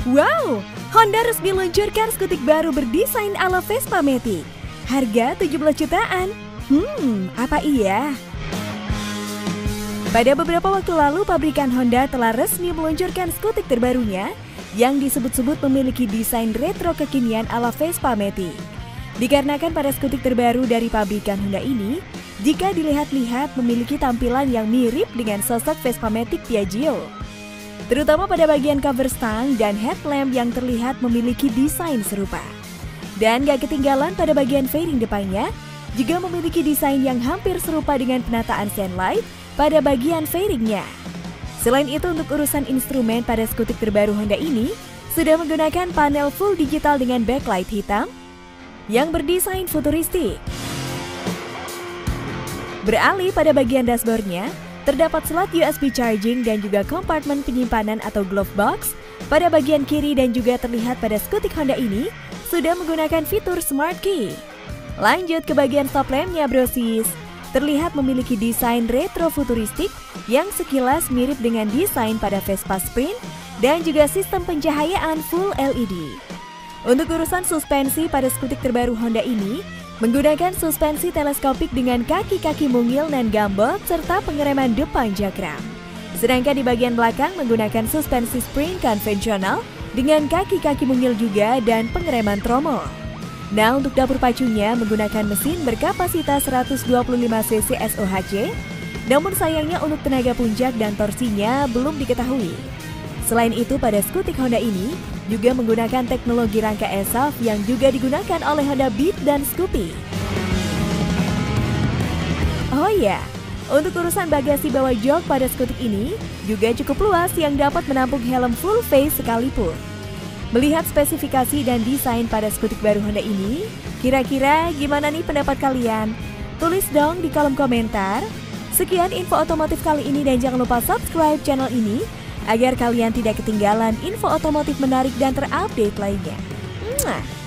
Wow, Honda resmi meluncurkan skutik baru berdesain ala Vespa Matic. Harga 17 jutaan. Apa iya? Pada beberapa waktu lalu, pabrikan Honda telah resmi meluncurkan skutik terbarunya yang disebut-sebut memiliki desain retro kekinian ala Vespa Matic. Dikarenakan pada skutik terbaru dari pabrikan Honda ini, jika dilihat-lihat memiliki tampilan yang mirip dengan sosok Vespa Matic Piaggio. Terutama pada bagian cover stang dan headlamp yang terlihat memiliki desain serupa. Dan gak ketinggalan pada bagian fairing depannya, juga memiliki desain yang hampir serupa dengan penataan sunlight pada bagian fairingnya. Selain itu, untuk urusan instrumen pada skutik terbaru Honda ini, sudah menggunakan panel full digital dengan backlight hitam yang berdesain futuristik. Beralih pada bagian dashboardnya, terdapat slot USB charging dan juga kompartemen penyimpanan atau glove box pada bagian kiri, dan juga terlihat pada skutik Honda ini sudah menggunakan fitur Smart Key. Lanjut ke bagian stop lampnya brosis. Terlihat memiliki desain retro futuristik yang sekilas mirip dengan desain pada Vespa Sprint dan juga sistem pencahayaan full LED. Untuk urusan suspensi pada skutik terbaru Honda ini, menggunakan suspensi teleskopik dengan kaki-kaki mungil dan gambot serta pengereman depan jakram. Sedangkan di bagian belakang menggunakan suspensi spring konvensional dengan kaki-kaki mungil juga dan pengereman tromol. Nah, untuk dapur pacunya menggunakan mesin berkapasitas 125 cc SOHC, namun sayangnya untuk tenaga puncak dan torsinya belum diketahui. Selain itu, pada skutik Honda ini juga menggunakan teknologi rangka ESAF yang juga digunakan oleh Honda Beat dan Scoopy. Oh iya, untuk urusan bagasi bawah jok pada skutik ini juga cukup luas yang dapat menampung helm full face sekalipun. Melihat spesifikasi dan desain pada skutik baru Honda ini, kira-kira gimana nih pendapat kalian? Tulis dong di kolom komentar. Sekian info otomotif kali ini dan jangan lupa subscribe channel ini agar kalian tidak ketinggalan info otomotif menarik dan terupdate lainnya.